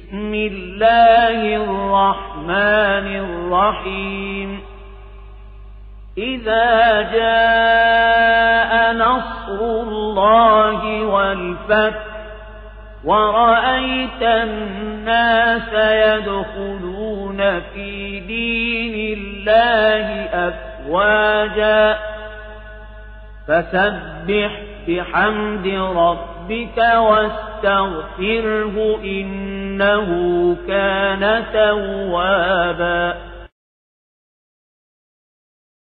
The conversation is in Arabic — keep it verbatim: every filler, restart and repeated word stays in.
بسم الله الرحمن الرحيم إذا جاء نصر الله والفتح ورأيت الناس يدخلون في دين الله أفواجا فسبح بحمد ربك واستغفره إنه كان توابا